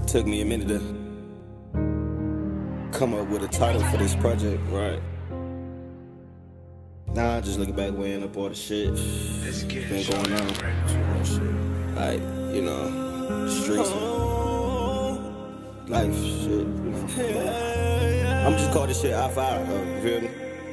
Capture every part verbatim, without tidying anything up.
Took me a minute to come up with a title for this project, right? Now I just looking back, weighing up all the shit been going on. Like, you know, streets and life shit. I'm just call this shit I five, uh, you feel me?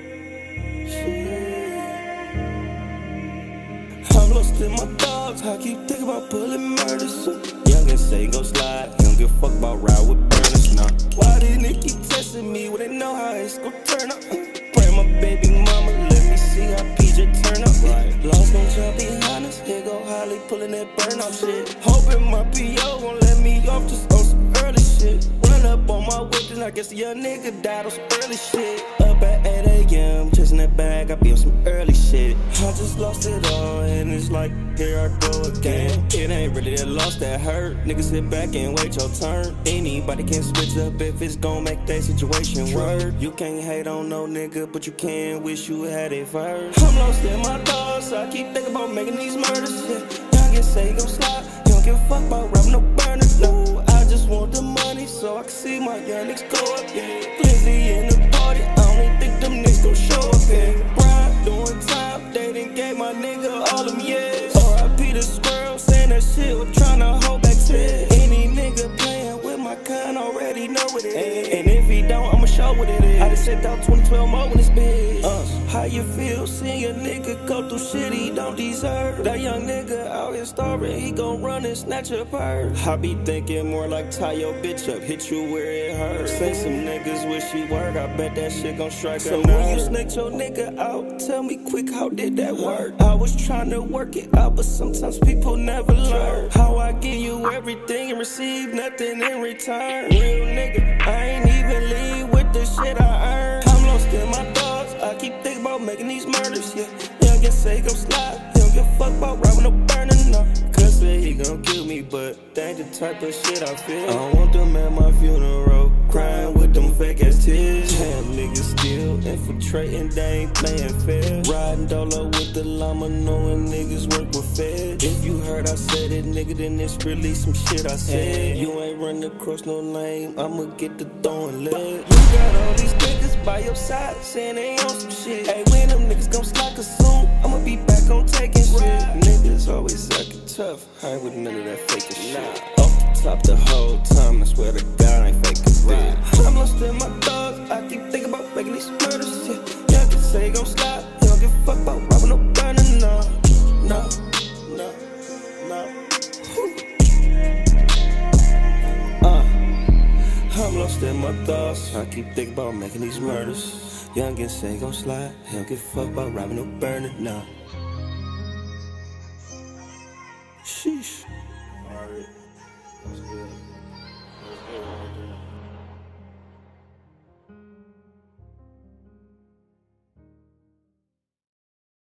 I'm lost in my thoughts, I keep thinking about pulling murders. Youngin' say go slide, he don't give a fuck about ride with burners, nah. Why these niggas keep testing me when they know how it's gon' turn up? Pray my baby mama, let me see how P J turn up. Right. Lost gon' jump behind us, here go Holly pulling that burn off shit. Hoping my P O gon' let me off just on some early shit. Run up on my whip, and I guess the young nigga died on some early shit. Up at eight A M, chasing that bag, I be on some early shit. I just lost it all, and it's like, here I go again. It ain't really that loss that hurt. Niggas sit back and wait your turn. Anybody can switch up if it's gon' make that situation work. You can't hate on no nigga, but you can wish you had it first. I'm lost in my thoughts, I keep thinking about making these murders. Yeah, youngin' say gon' slide, you don't give a fuck about rapping no burners. No, I just want the money so I can see my young niggas go up. Yeah, Lizzie in the party, I don't even think them niggas gon' show up. Yeah, Brian doing time, they done gave my nigga all them years. R I P the squirrel, saying that shit was tryna hold back tears. Any nigga playing with my kind already know what it is. And if he don't, I'ma show what it is. I just sent out twenty twelve more when it's big. Uh, how you feel seeing a nigga go through shit he don't deserve? That young nigga out here starving, he gon' run and snatch a purse. I be thinking more like tie your bitch up, hit you where it hurts. Say some niggas wish he work, I bet that shit gon' strike so a nerve. When you snaked your nigga out, tell me quick, how did that work? I was trying to work it out, but sometimes people never learn. How I give you everything and receive nothing in return. Real nigga, I ain't even leave with the shit I earned. I'm lost in my thoughts, I keep thinking about making these murders, yeah. Youngin' say go slide, he don't give a fuck about robbing no burning, no. Cuz say he gon' kill me, but that ain't the type of shit I feel. I don't want them at my funeral, crying with them fake ass tears. Damn, niggas still infiltrating, they ain't playing fair. Riding dolo with the llama, knowing niggas work with feds. If you heard I said it, nigga, then it's really some shit I said. You ain't run across no lane, I'ma get the throwing leg. You got all these niggas by your side, saying they on some shit. Hey, when them niggas gon' slack us soon, I'ma be back on taking shit. Niggas always acting tough, I ain't with none of that faking shit. Off the top the whole time, I swear to God I ain't faking shit. I'm lost in my thoughts, I keep thinking about making these murders, yeah. Y'all can say he gon' slide, he don't give a fuck about robbing no burning, no. No, no, no. Uh, I'm lost in my thoughts, I keep thinking about making these murders. Youngin' say he gon' slide, he don't give a fuck about robbing no burning, no. Sheesh. Alright, that's good. That's good.